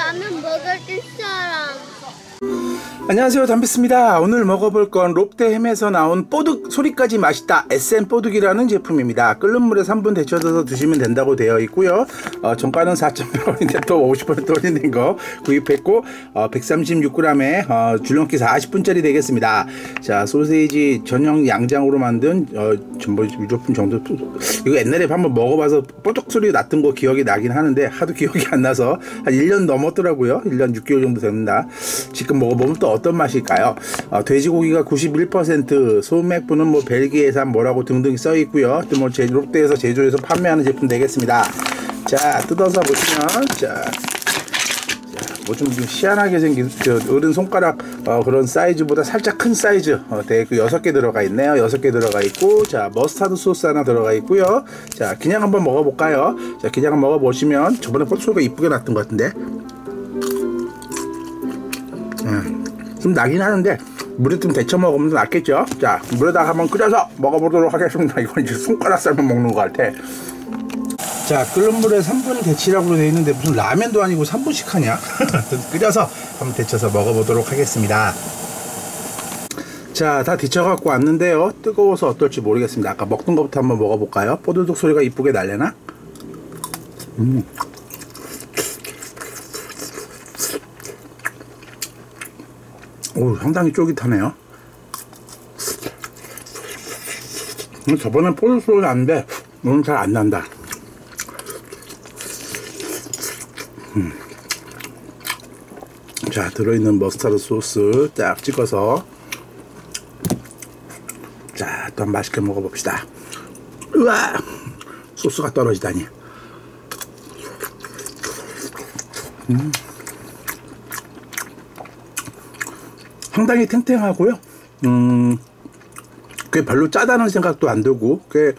라면 먹어줄 사람. 안녕하세요, 담비스입니다. 오늘 먹어볼 건 롯데햄에서 나온 뽀득 소리까지 맛있다 SM 뽀득이라는 제품입니다. 끓는 물에 3분 데쳐서 드시면 된다고 되어 있고요. 정가는 4,100원인데 또 50% 더 올린 거 구입했고 136g에 줄넘기 40분짜리 되겠습니다. 자, 소세지 전용 양장으로 만든 전부 유조품 정도. 이거 옛날에 한번 먹어봐서 뽀득 소리 났던 거 기억이 나긴 하는데 하도 기억이 안 나서 한 1년 넘었더라고요. 1년 6개월 정도 됩니다. 지금 먹어보면 또 어떤 맛일까요? 돼지고기가 91%, 소맥분은 뭐 벨기에산 뭐라고 등등 써 있고요. 또 뭐 롯데에서 제조해서 판매하는 제품 되겠습니다. 자, 뜯어서 보시면 뭐 좀 희한하게 생긴 어른 손가락 그런 사이즈보다 살짝 큰 사이즈 되게 6개 들어가 있네요. 6개 들어가 있고, 자, 머스타드 소스 하나 들어가 있고요. 자, 그냥 한번 먹어볼까요? 자, 그냥 한번 먹어보시면 저번에 포토가 이쁘게 났던 것 같은데 좀 나긴 하는데 물에 좀 데쳐 먹으면 더 낫겠죠. 자, 물에다가 한번 끓여서 먹어보도록 하겠습니다. 이건 이제 손가락 삶아 먹는 것 같아. 자, 끓는 물에 3분 데치라고 되어 있는데 무슨 라면도 아니고 3분씩 하냐? 끓여서 한번 데쳐서 먹어보도록 하겠습니다. 자, 다 데쳐갖고 왔는데요. 뜨거워서 어떨지 모르겠습니다. 아까 먹던 것부터 한번 먹어볼까요? 뽀드득 소리가 이쁘게 날려나? 오, 상당히 쫄깃하네요. 저번엔 뽀드득 소리가 났는데 오늘 잘 안 난다. 자, 들어있는 머스타드 소스 딱 찍어서 자, 또 맛있게 먹어봅시다. 우와, 소스가 떨어지다니. 상당히 탱탱하고요. 그게 별로 짜다는 생각도 안 들고, 그게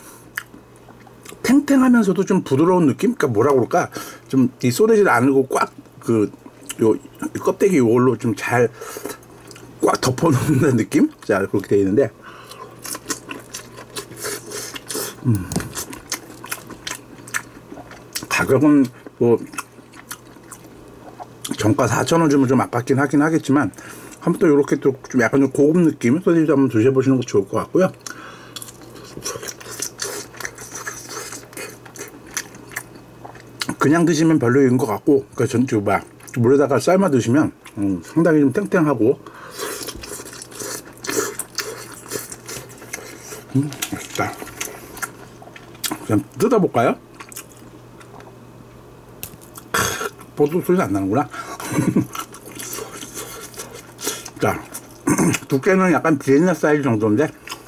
탱탱하면서도 좀 부드러운 느낌? 그러니까 뭐라 그럴까? 좀 이 소세지를 안으로 꽉 요 껍데기 요걸로 좀 잘 꽉 덮어놓는 느낌? 자, 그렇게 되어 있는데 가격은 뭐 정가 4,000원 주면 좀 아깝긴 하긴 하겠지만 한번 또 이렇게 또 좀 약간 좀 고급 느낌 소세지 한번 드셔보시는 거 좋을 것 같고요. 그냥 드시면 별로인 것 같고, 그러니까 전주 물에다가 삶아 드시면 상당히 좀 탱탱하고 맛있다. 그냥 뜯어볼까요? 뽀득 소리 안 나는구나. 자, 두께는 약간 비엔나 사이즈 정도인데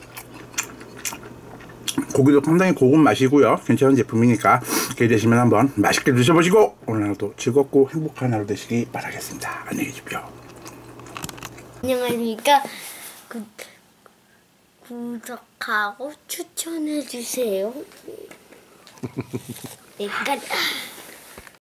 고기도 상당히 고급 맛이고요. 괜찮은 제품이니까 기회 되시면 한번 맛있게 드셔보시고 오늘 하루도 즐겁고 행복한 하루 되시기 바라겠습니다. 안녕히 계십시오. 안녕하십니까. 구독하고 추천해주세요. 네,